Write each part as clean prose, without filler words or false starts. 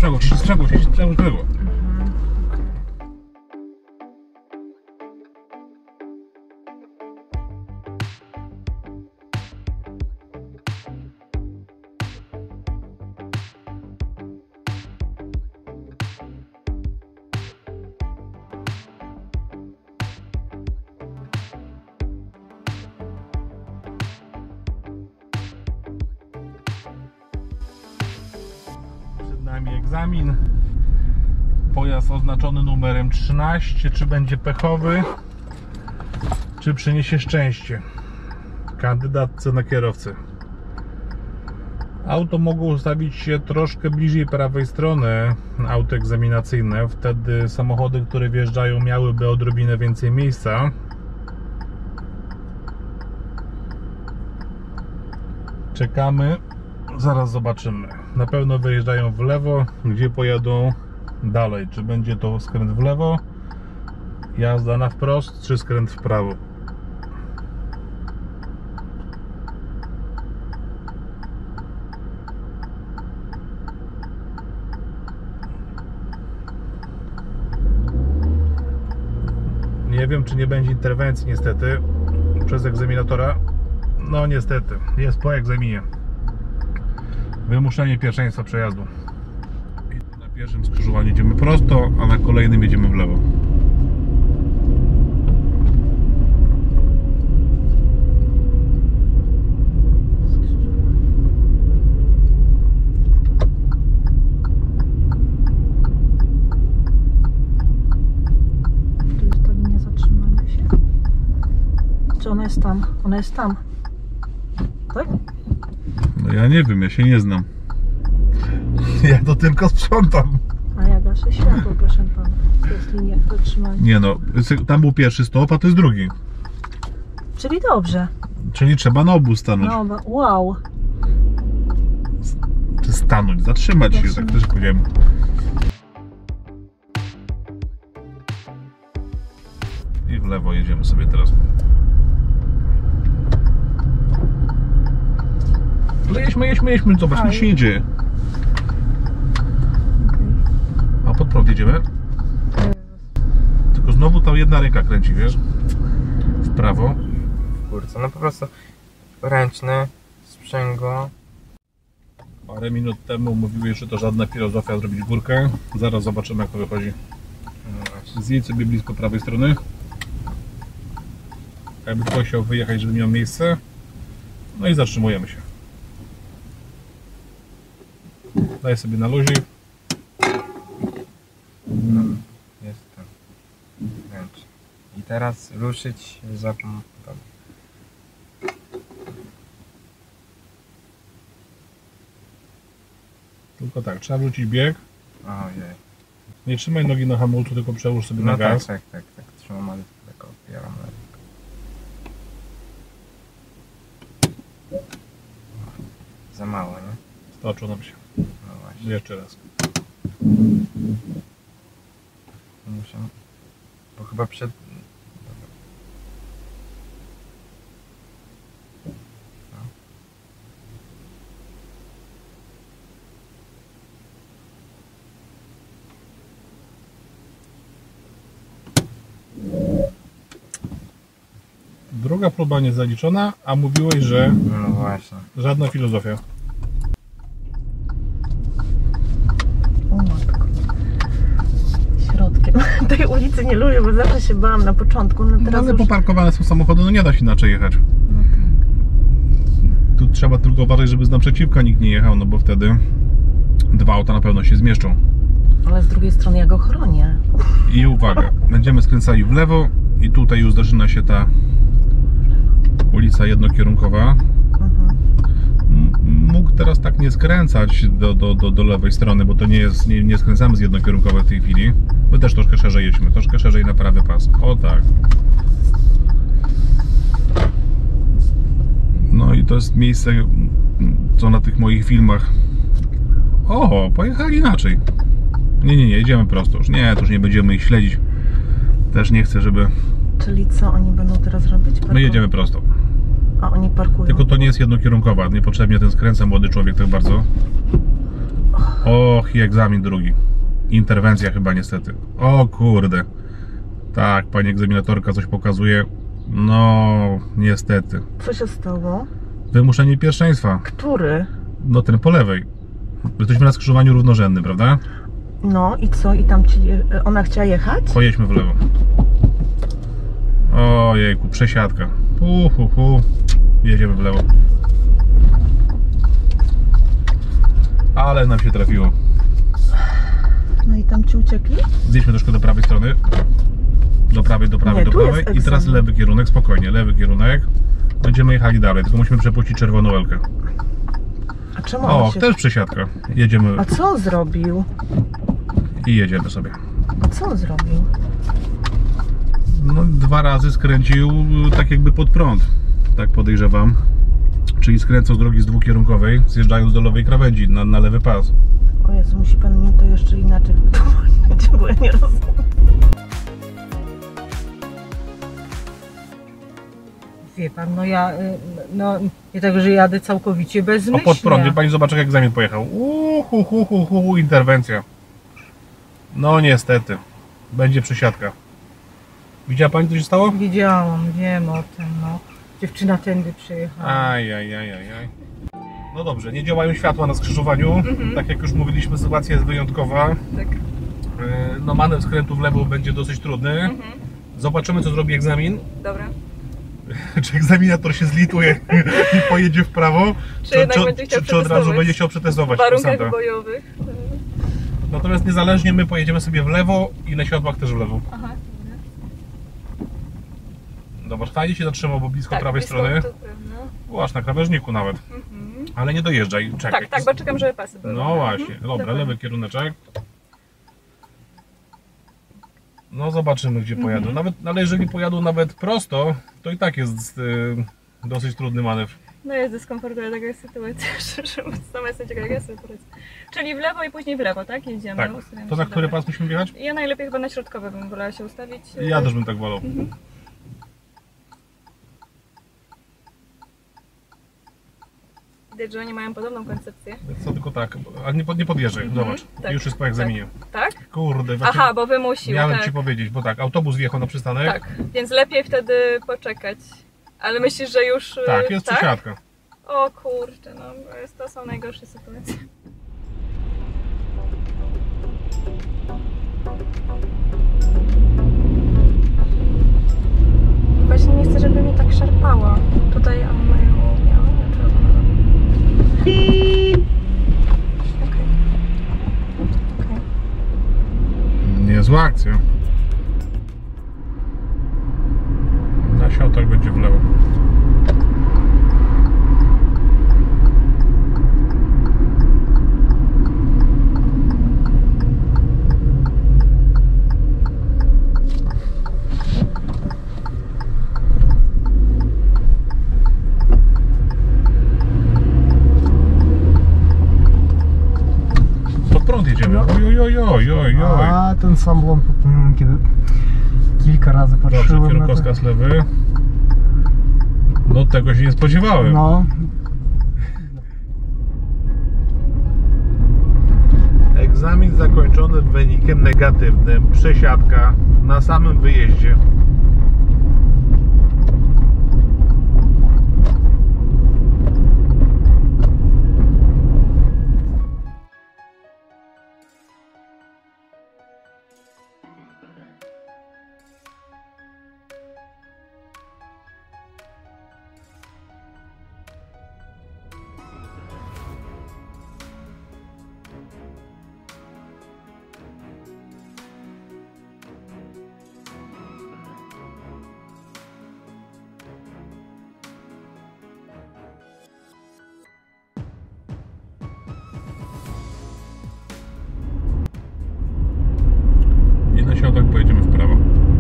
sprzęgło. Przed nami egzamin. Pojazd oznaczony numerem 13. Czy będzie pechowy, czy przyniesie szczęście kandydatce na kierowcę. Auto mogło ustawić się troszkę bliżej prawej strony, auto egzaminacyjne. Wtedy samochody, które wjeżdżają, miałyby odrobinę więcej miejsca. Czekamy, zaraz zobaczymy. Na pewno wyjeżdżają w lewo, gdzie pojadą dalej. Czy będzie to skręt w lewo, jazda na wprost, czy skręt w prawo. Nie wiem, czy nie będzie interwencji niestety przez egzaminatora. No niestety, jest po egzaminie. Wymuszenie pierwszeństwa przejazdu. Na pierwszym skrzyżowaniu jedziemy prosto, a na kolejnym jedziemy w lewo. Tu jest ta linia zatrzymania się. Czy ona jest tam? Ona jest tam. Tak? No ja nie wiem, ja się nie znam. Ja to tylko sprzątam. A ja gaszę światło, proszę pana. To jest linia zatrzymania. Nie no, tam był pierwszy stop, a to jest drugi. Czyli dobrze. Czyli trzeba na obu stanąć. No, wow. Czy stanąć, zatrzymać się, tak też powiedziałem. I w lewo jedziemy sobie teraz. Ale jedźmy, zobacz, nic się nie dzieje. A pod prąd jedziemy? Tylko znowu ta jedna ręka kręci, wiesz? W prawo. Kurczę, no po prostu ręczny, sprzęgło. Parę minut temu mówiłeś, że to żadna filozofia zrobić górkę. Zaraz zobaczymy, jak to wychodzi. No Zjedź sobie blisko prawej strony. Jakby ktoś chciał wyjechać, żeby miał miejsce. No i zatrzymujemy się. Daj sobie na luzie. No, jest tam ręczny. I teraz ruszyć za pomocą. Tylko tak, trzeba wrócić bieg. Ojej. Nie trzymaj nogi na hamulcu, tylko przełóż sobie na No gaz. tak. Trzymam, ale tylko opieram na rękę. Za mało, nie? Stoczył nam się. No właśnie. Jeszcze raz. Muszę. Bo chyba przed. Druga próba niezaliczona, a mówiłeś, że No właśnie. żadna filozofia. O matko. Środkiem. Tej ulicy nie lubię, bo zawsze się bałam na początku. No No teraz ale już... poparkowane są samochody, no nie da się inaczej jechać. No tak. Tu trzeba tylko uważać, żeby z naprzeciwka nikt nie jechał, no bo wtedy dwa auta na pewno się zmieszczą. Ale z drugiej strony ja go chronię. I uwaga, będziemy skręcali w lewo i tutaj już zaczyna się ta ulica jednokierunkowa. Mógł teraz tak nie skręcać do lewej strony, bo to nie skręcamy z jednokierunkowej w tej chwili. My też troszkę szerzej jedźmy, troszkę szerzej na prawy pas. O tak. No i to jest miejsce, co na tych moich filmach. O, pojechali inaczej. Nie, jedziemy prosto już. Nie, to już nie będziemy ich śledzić. Też nie chcę, żeby... Czyli co oni będą teraz robić? My jedziemy prosto. A oni parkują. Tylko to nie jest jednokierunkowa. Niepotrzebnie ten skręca młody człowiek tak bardzo. Och, i egzamin drugi. Interwencja chyba niestety. O kurde. Tak, pani egzaminatorka coś pokazuje. No, niestety. Co się stało? Wymuszenie pierwszeństwa. Który? No ten po lewej. Jesteśmy na skrzyżowaniu równorzędnym, prawda? No i co? I tam ona chciała jechać? Pojedźmy w lewo. Ojejku, przesiadka. Jedziemy w lewo. Ale nam się trafiło. No i tam ci uciekli? Zjedźmy troszkę do prawej strony. Do prawej, do prawej, Nie, do tu prawej. jest I teraz egzamin. lewy kierunek, spokojnie, lewy kierunek. Będziemy jechali dalej, tylko musimy przepuścić czerwoną Elkę. A czemu O, on się... też przesiadka. Jedziemy A co on zrobił? i jedziemy sobie. A co on zrobił? No, 2 razy skręcił tak jakby pod prąd. Tak podejrzewam. Czyli skręcał z drogi z dwukierunkowej, zjeżdżając do lewej krawędzi, na lewy pas. O Jezu, musi pan mi to jeszcze inaczej wytłumaczyć, bo ja nie rozumiem. Wie pan, no ja nie tak, że jadę całkowicie O, bezmyślnie. pod prąd, pani zobaczy jak egzamin pojechał. Interwencja. No niestety. Będzie przesiadka. Widziała pani, co się stało? Widziałam, wiem o tym, no. Dziewczyna tędy przejechała. Aj. No dobrze, nie działają światła na skrzyżowaniu. Tak jak już mówiliśmy, sytuacja jest wyjątkowa. Tak. No manewr skrętu w lewo będzie dosyć trudny. Zobaczymy, co zrobi egzamin. Dobra. Czy egzaminator się zlituje i pojedzie w prawo? Czy jednak będzie chciał czy od razu przetestować będzie chciał przetestować w warunkach kursanta? bojowych. Natomiast niezależnie my pojedziemy sobie w lewo i na światłach też w lewo. Aha. Dobra, fajnie się zatrzymał, bo blisko Tak, prawej blisko, strony. to prawda. Aż na krawężniku nawet. Ale nie dojeżdżaj, czekaj. Tak, bo czekam, żeby pasy były. No właśnie, dobra, Dokładnie. lewy kieruneczek. No zobaczymy, gdzie pojadą. Nawet, ale jeżeli pojadą nawet prosto, to i tak jest dosyć trudny manewr. No jest dyskomfortowa taka sytuacja, szczerze mówiąc, sama jestem ciekawa, jaka jest sytuacja. Czyli w lewo i później w lewo, tak? Jedziemy. Tak. Ustawiamy To na się, który dobra. pas musimy wjechać? Ja najlepiej chyba na środkowe bym wolała się ustawić. Ja też bym tak wolał. Widać, że oni mają podobną koncepcję. Co tylko tak, a nie podjeżdżaj, zobacz. tak, Już jest po egzaminie. Tak? Kurde, właśnie Aha, bo wymusił, miałem tak. ci powiedzieć, bo tak, autobus wjechał na przystanek. Tak, więc lepiej wtedy poczekać. Ale myślisz, że już... Tak, jest przesiadka. O kurczę, no to są najgorsze sytuacje. Właśnie nie chcę, żeby mnie tak szarpała. Tutaj mają Okej. Niezła akcja. Na środek będzie w lewo. Pod prąd jedziemy. Oj. A ten sam błąd popełniłem, kiedy kilka razy Dobrze, patrzyłem na to. kierunkowskaz lewy. No tego się nie spodziewałem. No, Egzamin zakończony wynikiem negatywnym. Przesiadka na samym wyjeździe. I na środek pojedziemy w prawo.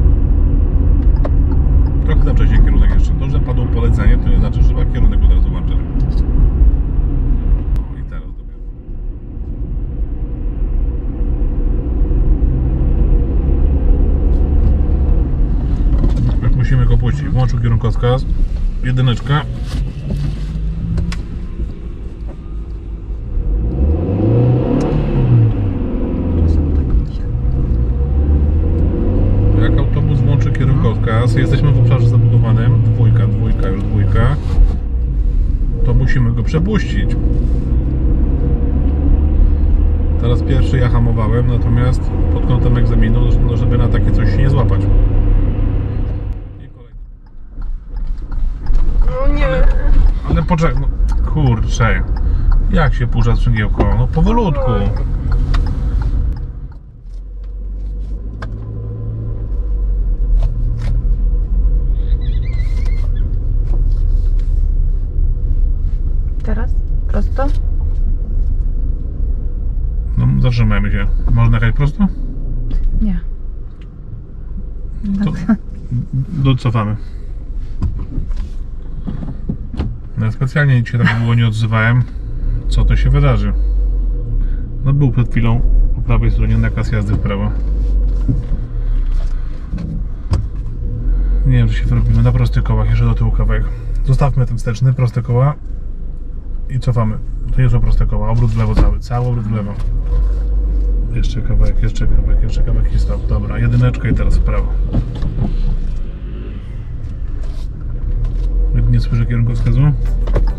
Trochę za wcześnie kierunek jeszcze. To, że padło polecenie, to nie znaczy, że trzeba kierunek od razu łączyć. O, i teraz dopiero. Jak musimy go puścić. Włączył kierunkowskaz. Jedyneczka. przepuścić. Teraz pierwszy ja hamowałem, natomiast pod kątem egzaminu, no żeby na takie coś się nie złapać. I kolejny. No nie. Ale poczekaj, no kurczę. Jak się puszcza sprzęgiełko? No powolutku. Teraz? Prosto? No zatrzymajmy się. Można jechać prosto? Nie. To docofamy. No specjalnie się tak długo nie odzywałem. Co to się wydarzy? No był przed chwilą po prawej stronie nakaz jazdy w prawo. Nie wiem, czy się wyrobimy na prostych kołach, jeszcze do tyłu kawałek. Zostawmy ten wsteczny, proste koła i cofamy. To nie są proste koła, obrót w lewo cały obrót w lewo. Jeszcze kawałek, jeszcze kawałek, jeszcze kawałek i stop. Dobra, jedyneczka i teraz w prawo. Nie słyszę kierunkowskazu.